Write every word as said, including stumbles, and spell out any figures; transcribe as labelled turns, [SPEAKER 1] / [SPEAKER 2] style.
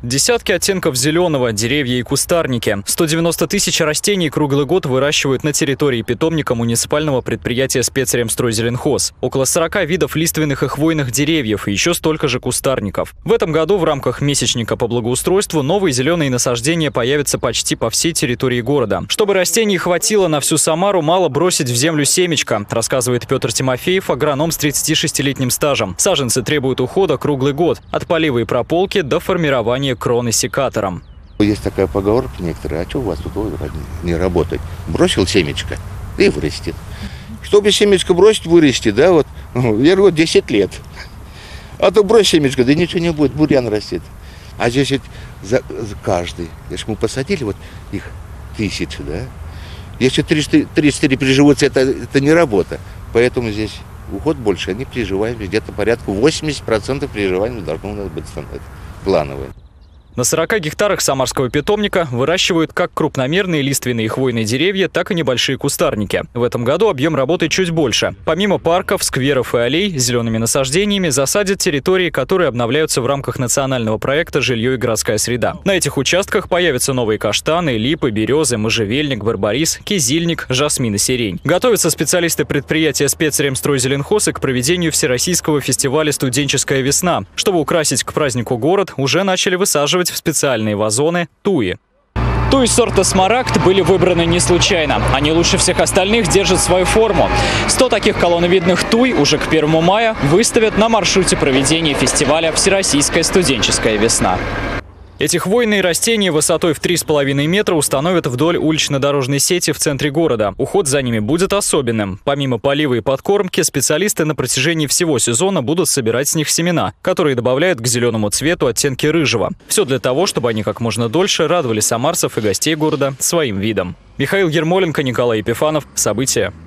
[SPEAKER 1] Десятки оттенков зеленого, деревья и кустарники. сто девяносто тысяч растений круглый год выращивают на территории питомника муниципального предприятия «Спецремстройзеленхоз». Около сорока видов лиственных и хвойных деревьев и еще столько же кустарников. В этом году в рамках месячника по благоустройству новые зеленые насаждения появятся почти по всей территории города. Чтобы растений хватило на всю Самару, мало бросить в землю семечко, рассказывает Петр Тимофеев, агроном с тридцатишестилетним стажем. Саженцы требуют ухода круглый год, от полива и прополки до формирования кроны секатором.
[SPEAKER 2] Есть такая поговорка некоторые: а что у вас тут не работать? Бросил семечко и вырастет. Чтобы семечко бросить, вырасти, да, вот, я говорю, десять лет. А то брось семечко, да ничего не будет, бурьян растет. А здесь ведь за, за каждый, если мы посадили вот их тысячи, да, если тридцать четыре приживутся, это, это не работа. Поэтому здесь уход больше, они приживаем где-то порядка восемьдесят процентов приживания должно у нас быть плановое.
[SPEAKER 1] На сорока гектарах самарского питомника выращивают как крупномерные лиственные и хвойные деревья, так и небольшие кустарники. В этом году объем работы чуть больше. Помимо парков, скверов и аллей, зелеными насаждениями засадят территории, которые обновляются в рамках национального проекта «Жилье и городская среда». На этих участках появятся новые каштаны, липы, березы, можжевельник, барбарис, кизильник, жасмин и сирень. Готовятся специалисты предприятия «Спецремстройзеленхоз» и к проведению Всероссийского фестиваля «Студенческая весна». Чтобы украсить к празднику город, уже начали высаживать в специальные вазоны туи. Туи сорта «Смарагд» были выбраны не случайно. Они лучше всех остальных держат свою форму. сто таких колонновидных туй уже к первому мая выставят на маршруте проведения фестиваля «Всероссийская студенческая весна». Эти хвойные растения высотой в три с половиной метра установят вдоль улично-дорожной сети в центре города. Уход за ними будет особенным. Помимо полива и подкормки, специалисты на протяжении всего сезона будут собирать с них семена, которые добавляют к зеленому цвету оттенки рыжего. Все для того, чтобы они как можно дольше радовали самарцев и гостей города своим видом. Михаил Ермоленко, Николай Епифанов. События.